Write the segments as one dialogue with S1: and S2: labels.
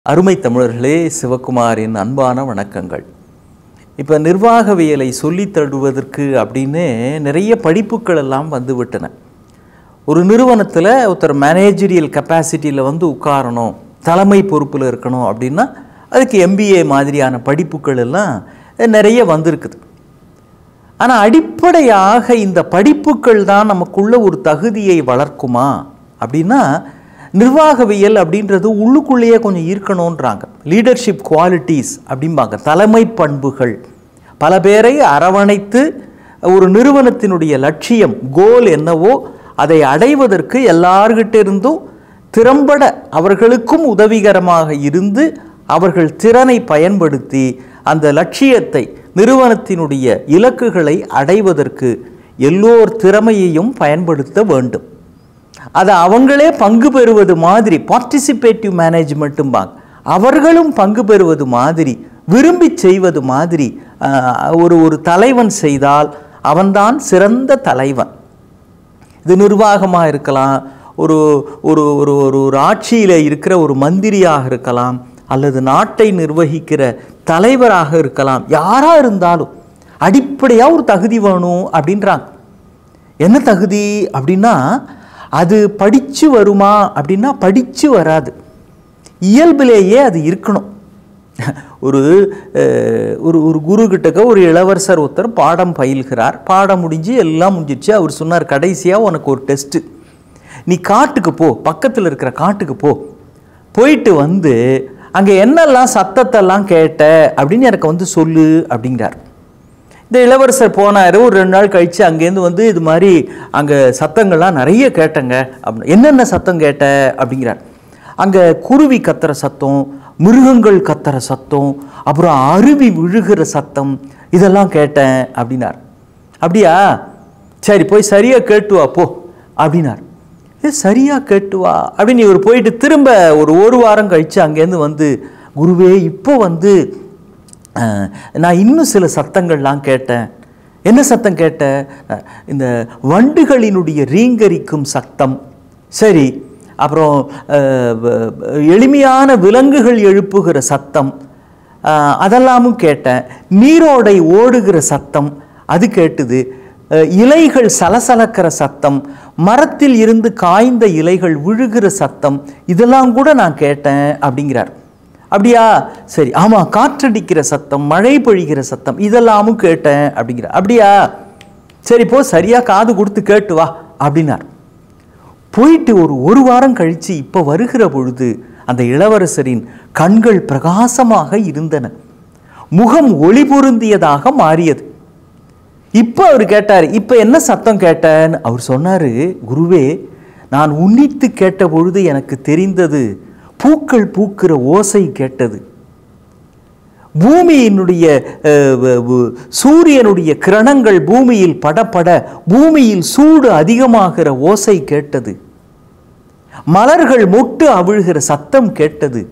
S1: அருமை தமிழர்களே, சிவகுமாரின் அன்பான வணக்கங்கள். இப்போ நிர்வாகவியலை சொல்லித் தருவதற்கு அப்படின்னு நிறைய படிப்புகள் எல்லாம் வந்து விட்டன. ஒரு நிறுவனத்தில் ஒருத்தர் மேனேஜரியல் கெப்பாசிட்டியில் வந்து உட்காரணும், தலைமை பொறுப்பில் இருக்கணும் அப்படின்னா அதுக்கு MBA மாதிரியான படிப்புகள் எல்லாம் நிறைய வந்திருக்குது. ஆனால் அடிப்படையாக இந்த படிப்புகள் தான் நமக்குள்ள ஒரு தகுதியை வளர்க்குமா அப்படின்னா, நிர்வாகவியல் அப்படின்றது உள்ளுக்குள்ளேயே கொஞ்சம் இருக்கணுன்றாங்க. லீடர்ஷிப் குவாலிட்டிஸ் அப்படிம்பாங்க, தலைமை பண்புகள். பல பேரை அரவணைத்து ஒரு நிறுவனத்தினுடைய லட்சியம் கோல் என்னவோ அதை அடைவதற்கு எல்லார்கிட்ட இருந்தும் திறம்பட அவர்களுக்கும் உதவிகரமாக இருந்து அவர்கள் திறனை பயன்படுத்தி அந்த லட்சியத்தை, நிறுவனத்தினுடைய இலக்குகளை அடைவதற்கு எல்லோர் திறமையையும் பயன்படுத்த வேண்டும். அதை அவங்களே பங்கு பெறுவது மாதிரி, பார்ட்டிசிபேட்டிவ் மேனேஜ்மெண்ட்டும்பாங்க, அவர்களும் பங்கு பெறுவது மாதிரி, விரும்பி செய்வது மாதிரி ஒரு தலைவன் செய்தால் அவன்தான் சிறந்த தலைவன். இது நிர்வாகமாக இருக்கலாம், ஒரு ஒரு ஒரு ஒரு ஆட்சியில் இருக்கிற ஒரு மந்திரியாக இருக்கலாம், அல்லது நாட்டை நிர்வகிக்கிற தலைவராக இருக்கலாம். யாராக இருந்தாலும் அடிப்படையாக ஒரு தகுதி வேணும் அப்படின்றாங்க. என்ன தகுதி அப்படின்னா, அது படித்து வருமா அப்படின்னா படித்து வராது, இயல்பிலேயே அது இருக்கணும். ஒரு ஒரு குரு கிட்டக்க ஒரு இளவரசர் ஒருத்தர் பாடம் பயில்கிறார். பாடம் முடிஞ்சு எல்லாம் முடிஞ்சிடுச்சு. அவர் சொன்னார், கடைசியாக உனக்கு ஒரு டெஸ்ட்டு, நீ காட்டுக்கு போ, பக்கத்தில் இருக்கிற காட்டுக்கு போ, போயிட்டு வந்து அங்கே என்னெல்லாம் சத்தத்தெல்லாம் கேட்ட அப்படின்னு எனக்கு வந்து சொல்லு அப்படிங்கிறார். இந்த இளவரசர் போனார். ஒரு 2 நாள் கழித்து அங்கேருந்து வந்து இது மாதிரி அங்கே சத்தங்கள்லாம் நிறைய கேட்டங்க அப்படின்னு. என்னென்ன சத்தம் கேட்ட அப்படிங்கிறார். அங்கே குருவி கத்துற சத்தம், மிருகங்கள் கத்துற சத்தம், அப்புறம் அருவி விழுகிற சத்தம், இதெல்லாம் கேட்டேன் அப்படின்னார். அப்படியா, சரி போய் சரியாக கேட்டுவா போ அப்படின்னார். சரியாக கேட்டுவா அப்படின்னு இவர் போயிட்டு திரும்ப ஒரு வாரம் கழித்து அங்கேருந்து வந்து, குருவே இப்போ வந்து நான் இன்னும் சில சத்தங்கள்லாம் கேட்டேன். என்ன சத்தம் கேட்ட? இந்த வண்டுகளினுடைய ரீங்கரிக்கும் சத்தம், சரி, அப்புறம் எளிமையான விலங்குகள் எழுப்புகிற சத்தம், அதெல்லாமும் கேட்டேன். நீரோடை ஓடுகிற சத்தம் அது கேட்டுது, இலைகள் சலசலக்கிற சத்தம், மரத்தில் இருந்து காய்ந்த இலைகள் விழுகிற சத்தம், இதெல்லாம் கூட நான் கேட்டேன் அப்படிங்கிறார். அப்படியா, சரி, ஆமாம், காற்றடிக்கிற சத்தம், மழை பொழிகிற சத்தம், இதெல்லாமும் கேட்டேன் அப்படிங்கிறார். அப்படியா, சரி போ, சரியாக காது கொடுத்து கேட்டு வா அப்படின்னார். போயிட்டு ஒரு வாரம் கழித்து இப்போ வருகிற பொழுது அந்த இளவரசரின் கண்கள் பிரகாசமாக இருந்தன, முகம் ஒளி பொருந்தியதாக மாறியது. இப்போ அவர் கேட்டார், இப்போ என்ன சத்தம் கேட்டேன்னு. அவர் சொன்னார், குருவே, நான் உன்னித்து கேட்ட பொழுது எனக்கு தெரிந்தது, பூக்கள் பூக்கிற ஓசை கேட்டது, பூமியினுடைய சூரியனுடைய கிரணங்கள் பூமியில் படப்பட பூமியில் சூடு அதிகமாகிற ஓசை கேட்டது, மலர்கள் மொட்டு அவிழ்கிற சத்தம் கேட்டது,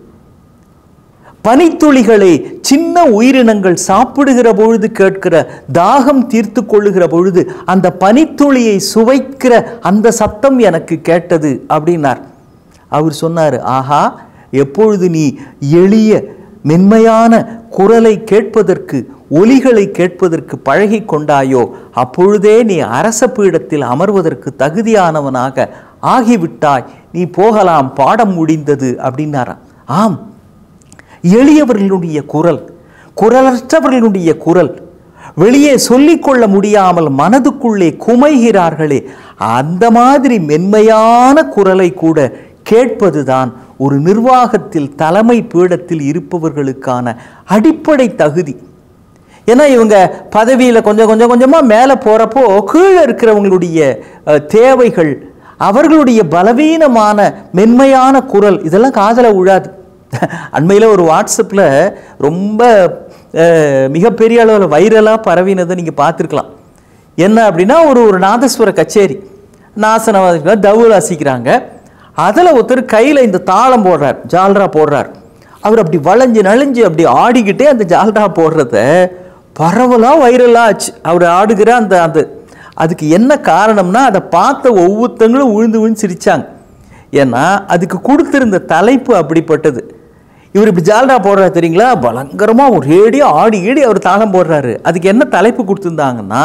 S1: பனித்துளிகளை சின்ன உயிரினங்கள் சாப்பிடுகிற பொழுது கேட்கிற தாகம் தீர்த்து கொள்ளுகிற பொழுது அந்த பனித்துளியை சுவைக்கிற அந்த சத்தம் எனக்கு கேட்டது அப்படின்னார். அவர் சொன்னார், ஆஹா, எப்பொழுது நீ எளிய மென்மையான குரலை கேட்பதற்கு, ஒலிகளை கேட்பதற்கு பழகி கொண்டாயோ அப்பொழுதே நீ அரச பீடத்தில் அமர்வதற்கு தகுதியானவனாக ஆகிவிட்டாய், நீ போகலாம், பாடம் முடிந்தது அப்படின்னாராம். ஆம், எளியவர்களுடைய குரல், குரலற்றவர்களுடைய குரல், வெளியே சொல்லிக்கொள்ள முடியாமல் மனதுக்குள்ளே குமைகிறார்களே, அந்த மாதிரி மென்மையான குரலை கூட கேட்பதுதான் ஒரு நிர்வாகத்தில் தலைமை பீடத்தில் இருப்பவர்களுக்கான அடிப்படை தகுதி. ஏன்னா இவங்க பதவியில் கொஞ்சமாக மேலே போகிறப்போ கீழே இருக்கிறவங்களுடைய தேவைகள், அவர்களுடைய பலவீனமான மென்மையான குரல், இதெல்லாம் காதில் விழாது. அண்மையில் ஒரு வாட்ஸ்அப்பில் ரொம்ப மிகப்பெரிய அளவில் வைரலாக பரவினதை நீங்கள் பார்த்துருக்கலாம். என்ன அப்படின்னா, ஒரு நாதஸ்வர கச்சேரி, நாசன தவு வாசிக்கிறாங்க. அதில் ஒருத்தர் கையில் இந்த தாளம் போடுறார், ஜால்ரா போடுறார். அவர் அப்படி வளைஞ்சு நழிஞ்சு அப்படி ஆடிக்கிட்டே அந்த ஜால்ரா போடுறத பரவலாக வைரலாக ஆச்சு. அவர் ஆடுகிற அந்த அதுக்கு என்ன காரணம்னா, அதை பார்த்த ஒவ்வொருத்தங்களும் விழுந்து சிரித்தாங்க. ஏன்னா அதுக்கு கொடுத்திருந்த தலைப்பு அப்படிப்பட்டது. இவர் இப்படி ஜால்ரா போடுறாரு தெரியுங்களா, பயங்கரமாக ஒரேடி ஆடி ஈடி அவர் தாளம் போடுறாரு. அதுக்கு என்ன தலைப்பு கொடுத்துருந்தாங்கன்னா,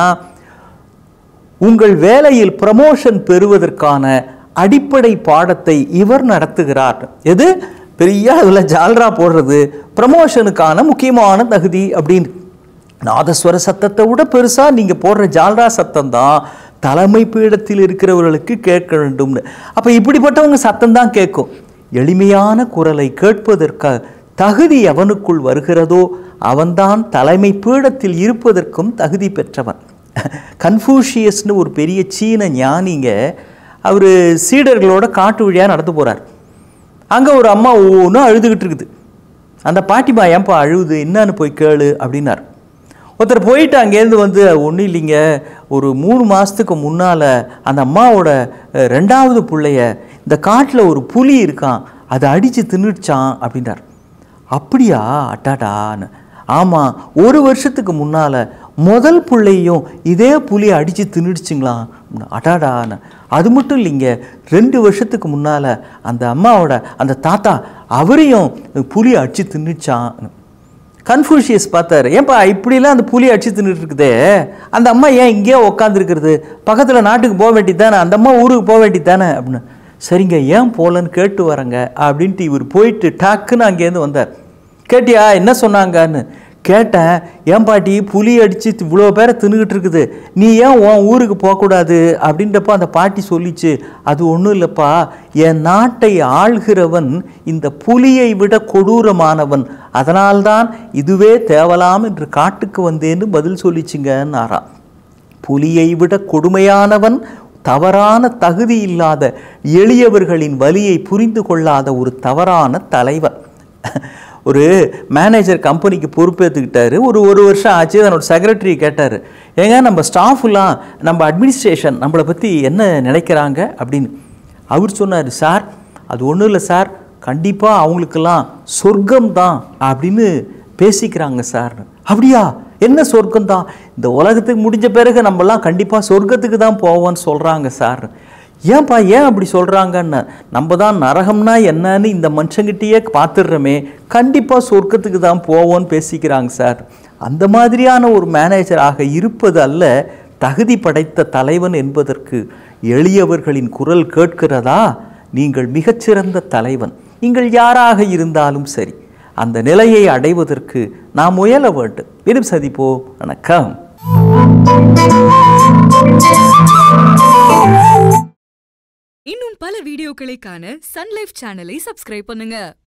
S1: உங்கள் வேலையில் ப்ரமோஷன் பெறுவதற்கான அடிப்படை பாடத்தை இவர் நடத்துகிறார். எது பெரிய அதில் ஜால்ரா போடுறது ப்ரமோஷனுக்கான முக்கியமான தகுதி அப்படின்னு. நாதஸ்வர சத்தத்தை விட பெருசாக நீங்கள் போடுற ஜால்ரா சத்தம் தான் தலைமை பீடத்தில் இருக்கிறவர்களுக்கு கேட்க வேண்டும்னு. அப்போ இப்படிப்பட்டவங்க சத்தம் தான் கேட்கும். எளிமையான குரலை கேட்பதற்கு தகுதி எவனுக்குள் வருகிறதோ அவன்தான் தலைமை பீடத்தில் இருப்பதற்கும் தகுதி பெற்றவன். கன்ஃபூஷியஸ்னு ஒரு பெரிய சீன ஞானிங்க, அவர் சீடர்களோட காட்டு வழியாக நடந்து போகிறார். அங்கே ஒரு அம்மா ஒவ்வொன்றும் அழுதுகிட்டு இருக்குது. அந்த பாட்டிமா ஏன்பா அழுகுது, என்னன்னு போய் கேளு அப்படின்னார். ஒருத்தர் போயிட்டு அங்கேருந்து வந்து, ஒன்றும் இல்லைங்க, ஒரு 3 மாதத்துக்கு முன்னால் அந்த அம்மாவோட 2வது பிள்ளைய இந்த காட்டில் ஒரு புலி இருக்கான், அதை அடித்து தின்னுடுச்சான் அப்படின்றார். அப்படியா, அட்டாடான்னு. ஆமாம், 1 வருஷத்துக்கு முன்னால் முதல் பிள்ளையும் இதே புலியை அடித்து தின்னுடுச்சுங்களா, அட்டாடான்னு. அது மட்டும் இல்லைங்க, 2 வருஷத்துக்கு முன்னால் அந்த அம்மாவோட அந்த தாத்தா அவரையும் புலியை அடித்து தின்னுச்சான். கன்ஃபூஷியஸ் பார்த்தாரு, ஏன்பா இப்படிலாம் அந்த புலியை அடிச்சு தின்னுட்டு இருக்குதே, அந்த அம்மா ஏன் இங்கேயே உட்காந்துருக்கிறது, பக்கத்தில் நாட்டுக்கு போக வேண்டியது தானே, அந்த அம்மா ஊருக்கு போக வேண்டியது தானே அப்படின்னு. சரிங்க, ஏன் போகலன்னு கேட்டு வரங்க அப்படின்ட்டு இவர் போயிட்டு டக்குன்னு அங்கேருந்து வந்தார். கேட்டியா என்ன சொன்னாங்கன்னு கேட்டேன். ஏன் பாட்டி புலி அடித்து இவ்வளோ பேரை தின்னுக்கிட்டு இருக்குது, நீ ஏன் உன் ஊருக்கு போகக்கூடாது அப்படின்றப்ப அந்த பாட்டி சொல்லிச்சு, அது ஒன்றும் இல்லைப்பா, என் நாட்டை ஆள்கிறவன் இந்த புலியை விட கொடூரமானவன், அதனால்தான் இதுவே தேவலாம் என்று காட்டுக்கு வந்தேன்னு பதில் சொல்லிச்சுங்கன்னாராம். புலியை விட கொடுமையானவன் தவறான தகுதி இல்லாத எளியவர்களின் வலியை புரிந்து கொள்ளாத ஒரு தவறான தலைவர். ஒரு மேனேஜர் கம்பெனிக்கு பொறுப்பேற்றுக்கிட்டாரு. ஒரு வருஷம் ஆச்சு. அதனோட செக்ரட்டரி கேட்டார், ஏங்க நம்ம ஸ்டாஃப்லாம் நம்ம அட்மினிஸ்ட்ரேஷன் நம்மளை பற்றி என்ன நினைக்கிறாங்க அப்படின்னு. அவர் சொன்னார், சார் அது ஒன்றும் இல்லை சார், கண்டிப்பாக அவங்களுக்கெல்லாம் சொர்க்கம் தான் அப்படின்னு பேசிக்கிறாங்க சார். அப்படியா, என்ன சொர்க்கம் தான், இந்த உலகத்துக்கு முடிஞ்ச பிறகு நம்மலாம் கண்டிப்பாக சொர்க்கத்துக்கு தான் போவோன்னு சொல்கிறாங்க சார். ஏன்பா ஏன் அப்படி சொல்கிறாங்கன்னு, நம்ம தான் நரகம்னா என்னன்னு இந்த மனுஷங்கிட்டேயே பார்த்துடுறோமே, கண்டிப்பாக சொர்க்கத்துக்கு தான் போவோன்னு பேசிக்கிறாங்க சார். அந்த மாதிரியான ஒரு மேனேஜராக இருப்பது அல்ல தகுதி படைத்த தலைவன் என்பதற்கு. எளியவர்களின் குரல் கேட்கிறதா, நீங்கள் மிகச்சிறந்த தலைவன். நீங்கள் யாராக இருந்தாலும் சரி, அந்த நிலையை அடைவதற்கு நாம் முயல வேண்டும். மீண்டும் சந்திப்போம். வணக்கம்.
S2: இன்னும் பல வீடியோக்களை காண சன் லைஃப் சேனலை சப்ஸ்கிரைப் பண்ணுங்க.